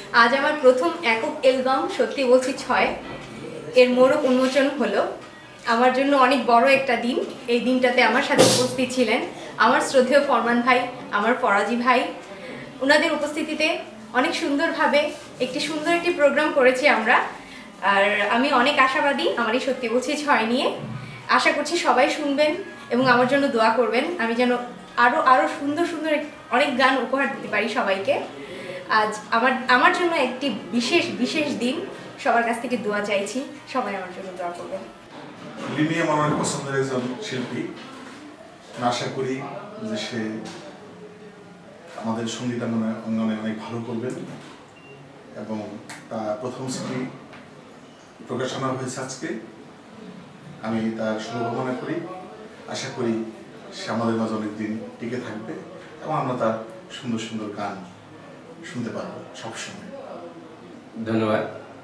আজ আমার প্রথম একক অ্যালবাম সত্যি বলছি ৬ এর মোড়ক উন্মোচন হলো। আমার জন্য অনেক বড় একটা দিন। এই দিনটাতে আমার সাথে উপস্থিত ছিলেন আমার শ্রদ্ধেয় ফরমান ভাই, আমার ফরাজি ভাই। ওনাদের উপস্থিতিতে অনেক সুন্দরভাবে সুন্দর একটি প্রোগ্রাম করেছি আমরা। আর আমি অনেক আশাবাদী আমার এই সত্যি বলছি ৬ নিয়ে। আশা করছি সবাই শুনবেন এবং আমার জন্য দোয়া করবেন, আমি যেন আরো সুন্দর সুন্দর অনেক গান উপহার দিতে পারি সবাইকে। আজ আমার জন্য একটি বিশেষ দিন। সবার কাছ থেকে দোয়া চাইছি, সবাই আমার জন্য দোয়া করবেন। লিমি আমার অনেক পছন্দের একজন শিল্পী। আশা করি যে সে আমাদের সঙ্গীত অঙ্গনে অনেক ভালো করবেন এবং তার প্রথম সিডি প্রকাশনা হয়েছে আজকে। আমি তার শুভকামনা করি। আশা করি সে আমাদের মাঝে অনেকদিন টিকে থাকবে এবং আমরা তার সুন্দর সুন্দর গান শুনতে পারবো সবসময়। ধন্যবাদ।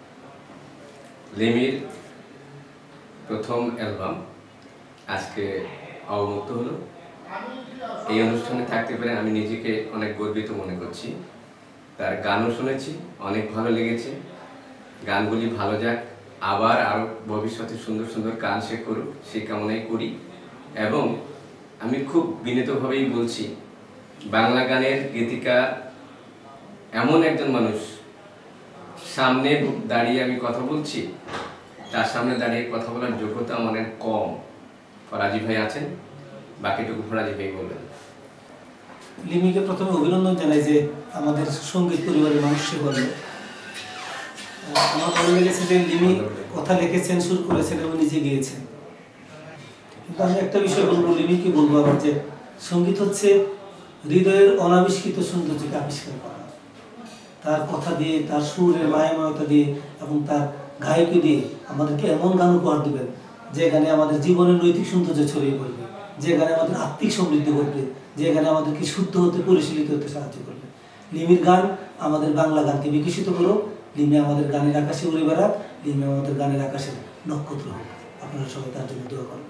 লিমির প্রথম অ্যালবাম আজকে অবমুক্ত হলো। এই অনুষ্ঠানে থাকতে পেরে আমি নিজেকে অনেক গর্বিত মনে করছি। তার গানও শুনেছি, অনেক ভালো লেগেছে। গানগুলি ভালো যাক, আবার আরও ভবিষ্যতে সুন্দর সুন্দর গান সে করুক সেই কামনাই করি। এবং আমি খুব বিনীতভাবেই বলছি, বাংলা গানের গীতিকা এমন একজন মানুষ, সামনে দাঁড়িয়ে আমি কথা বলছি, তার সামনে দাঁড়িয়ে কথা বলার যোগ্যতা আমার কম। ফরাজি ভাই আছেন, বাকিটুকু ফরাজি ভাই বলবেন। লিমিকে প্রথমে অভিনন্দন জানাই যে আমাদের সঙ্গীত পরিবারের মানুষ সে বলে। আমার ভালো লেগেছে যে লিমি কথা লিখেছেন, সুর করেছেন এবং নিজে গিয়েছেন। কিন্তু আমি একটা বিষয় বলবো, লিমিকে বলবো আবার যে সঙ্গীত হচ্ছে হৃদয়ের অনাবিষ্কৃত সৌন্দর্যকে আবিষ্কার করা। তার কথা দিয়ে, তার সুরের মায়াময়তা দিয়ে এবং তার গায়কী দিয়ে আমাদেরকে এমন গান উপহার দেবেন যে গানে আমাদের জীবনের নৈতিক সৌন্দর্য ছড়িয়ে পড়বে, যে গানে আমাদের আত্মিক সমৃদ্ধি করবে, যে গানে আমাদেরকে শুদ্ধ হতে, পরিশীলিত হতে সাহায্য করবে। লিমির গান আমাদের বাংলা গানকে বিকশিত করো। লিমি আমাদের গানের আকাশে উড়ে বেড়াক। লিমি আমাদের গানের আকাশের নক্ষত্র হোক। আপনারা সবাই তার জন্য দোয়া করবেন।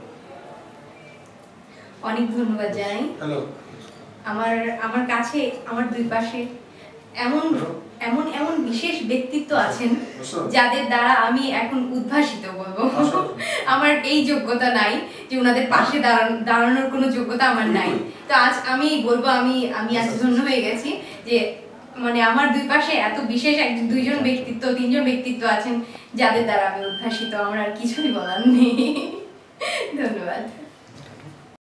অনেক ধন্যবাদ জানাই। আমার কাছে আমার দুই পাশে এমন এমন এমন বিশেষ ব্যক্তিত্ব আছেন যাদের দ্বারা আমি এখন উদ্ভাসিত বলবো। আমার এই যোগ্যতা নাই যে ওনাদের পাশে দাঁড়ানোর কোনো যোগ্যতা আমার নাই। তো আজ আমি বলবো আমি আজ ধন্য হয়ে গেছি যে মানে আমার দুই পাশে এত বিশেষ দুইজন ব্যক্তিত্ব, তিনজন ব্যক্তিত্ব আছেন যাদের দ্বারা আমি উদ্ভাসিত। আমার আর কিছুই বলার নেই। ধন্যবাদ।